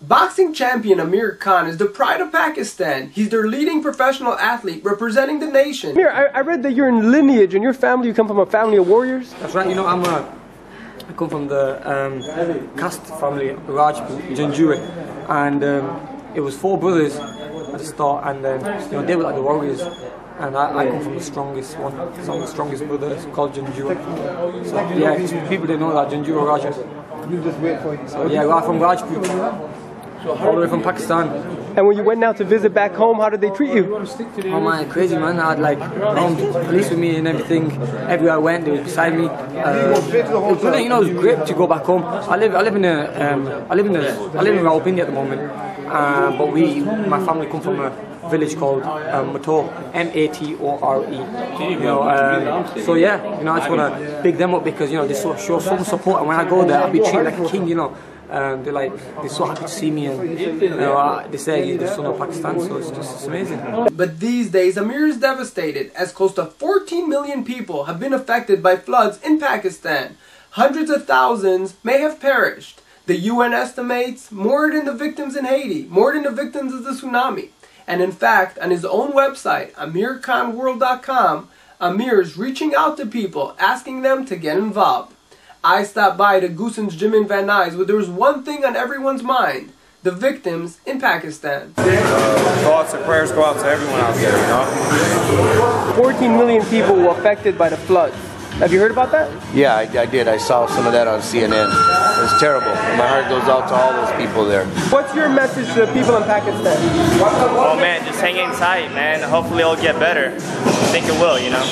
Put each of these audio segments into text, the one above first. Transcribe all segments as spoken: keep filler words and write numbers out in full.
Boxing champion Amir Khan is the pride of Pakistan. He's their leading professional athlete representing the nation. Amir, I, I read that you're in lineage and your family, you come from a family of warriors? That's right, you know, I'm a, I come from the um, caste family, Rajput, Janjuri, and um, it was four brothers at the start, and um, you know, they were like the warriors. And I, I come from the strongest one, some of the strongest brothers called Janjura. So yeah, people didn't know that, Janjura Raja. So yeah, we're from Rajput, all the way from Pakistan. And when you went out to visit back home, how did they treat you? Oh man, crazy man. I had like armed police with me and everything. Everywhere I went, they were beside me. Uh, it was really, you know, it was great to go back home. I live, I live in a, um, I live in a, I live in Rawalpindi at the moment. Uh, but we, my family come from a village called um, Mator, M A T O R E. You know, um, so yeah, you know, I just want to big them up because you know they so, show so much support, and when I go there, I'll be treated like a king. You know, um, they're like they're so happy to see me, and you know, uh, they say you're the son of Pakistan, so it's just it's amazing. But these days, Amir is devastated as close to fourteen million people have been affected by floods in Pakistan. Hundreds of thousands may have perished. The U N estimates more than the victims in Haiti, more than the victims of the tsunami. And in fact, on his own website, amir khan world dot com, Amir is reaching out to people, asking them to get involved. I stopped by the Goosen's Gym in Van Nuys where there was one thing on everyone's mind: the victims in Pakistan. Uh, thoughts and prayers go out to everyone out there, you know? fourteen million people were affected by the floods. Have you heard about that? Yeah, I, I did. I saw some of that on C N N. It was terrible. And my heart goes out to all those people there. What's your message to the people in Pakistan? Oh man, just hang in tight, man. Hopefully it'll get better. I think it will, you know.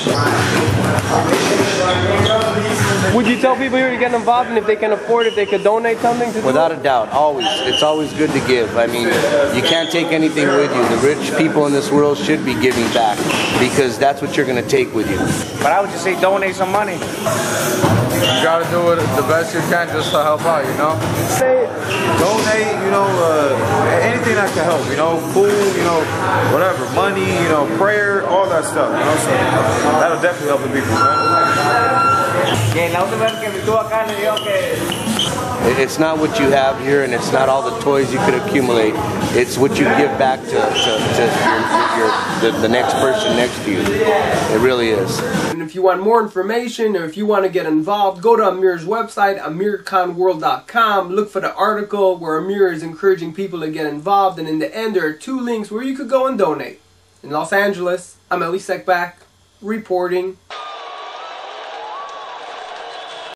Would you tell people here to get involved, and if they can afford it, they could donate something to Without a doubt, always. It's always good to give. I mean, you can't take anything with you. The rich people in this world should be giving back because that's what you're going to take with you. But I would just say donate some money. You gotta do it the best you can just to help out, you know? Say donate, you know, uh, anything that can help, you know, food, you know, whatever, money, you know, prayer, all that stuff, you know, so that'll definitely help the people, man. It's not what you have here, and it's not all the toys you could accumulate. It's what you give back to, to, to your, your, the, the next person next to you. It really is. And if you want more information, or if you want to get involved, go to Amir's website, amir khan world dot com. Look for the article where Amir is encouraging people to get involved, and in the end there are two links where you could go and donate. In Los Angeles, I'm Elie Seckbach, reporting.